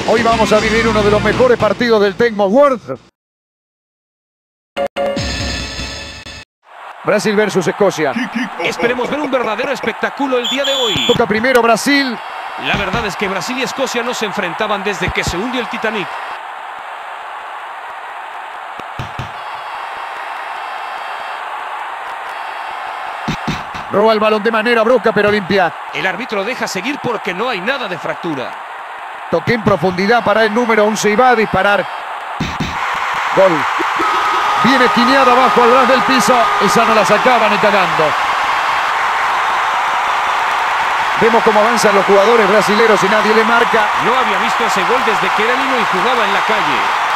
Hoy vamos a vivir uno de los mejores partidos del Tecmo World. Brasil versus Escocia. Esperemos ver un verdadero espectáculo el día de hoy. Toca primero Brasil. La verdad es que Brasil y Escocia no se enfrentaban desde que se hundió el Titanic. Roba el balón de manera brusca pero limpia. El árbitro deja seguir porque no hay nada de fractura. Toque en profundidad para el número 11 y va a disparar. Gol. Viene esquineada abajo al ras del piso. Esa no la sacaban y cagando. Vemos cómo avanzan los jugadores brasileros y nadie le marca. No había visto ese gol desde que era niño y jugaba en la calle.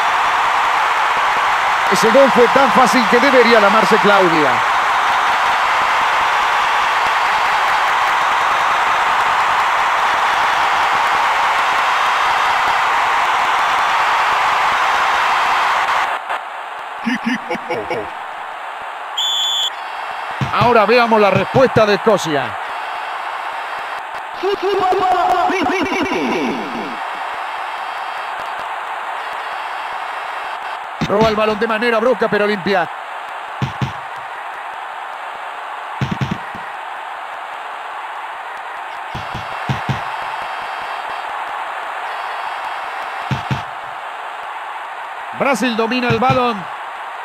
Ese gol fue tan fácil que debería llamarse Claudia. Ahora veamos la respuesta de Escocia. Roba el balón de manera brusca pero limpia. Brasil domina el balón.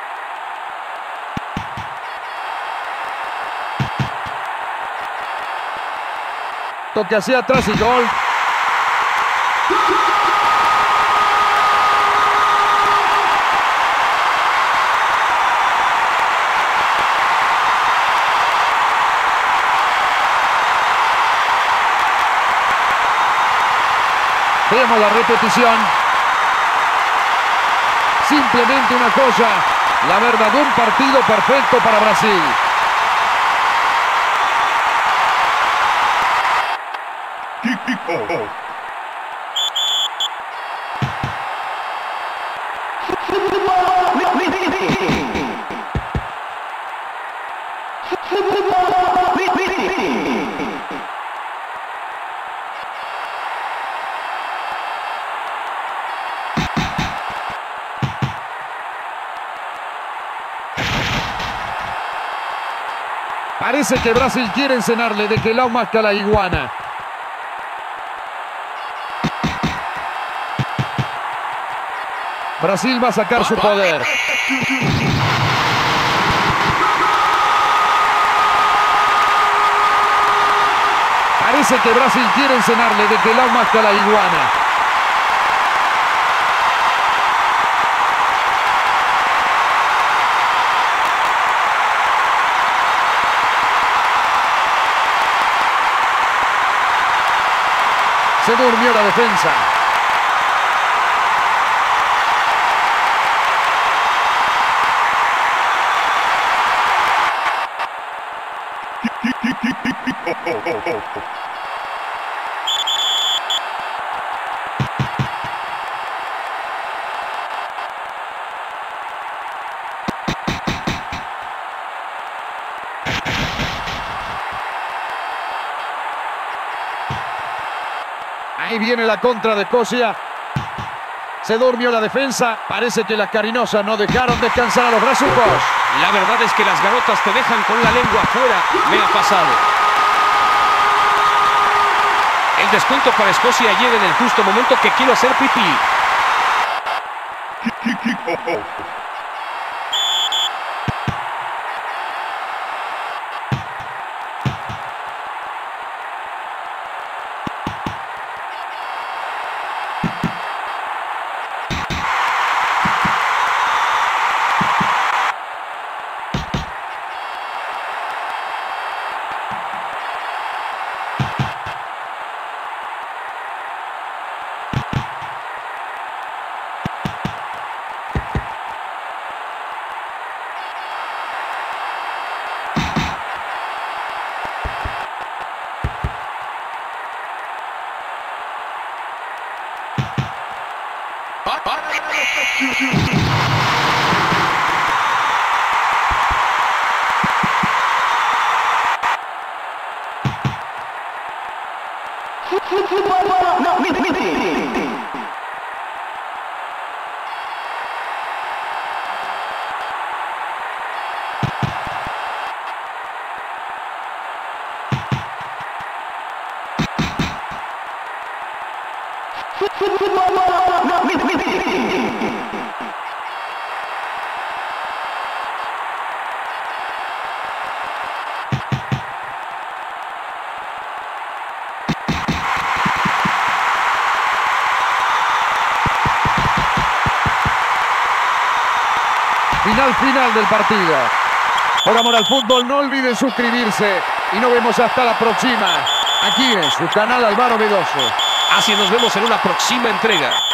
Toque hacia atrás y gol. Veamos la repetición. Simplemente una cosa. La verdad, un partido perfecto para Brasil. Parece que Brasil quiere enseñarle de que la masca la iguana. Brasil va a sacar su poder. Parece que Brasil quiere enseñarle de que la masca la iguana. Se durmió la defensa. Ahí viene la contra de Escocia. Se durmió la defensa. Parece que las carinosas no dejaron descansar a los brazucos. La verdad es que las garotas te dejan con la lengua afuera. Me ha pasado. El descuento para Escocia llega en el justo momento que quiero hacer pipí. Final del partido. Por amor al fútbol, no olviden suscribirse y nos vemos hasta la próxima, aquí en su canal Álvaro Veloso. Así nos vemos en una próxima entrega.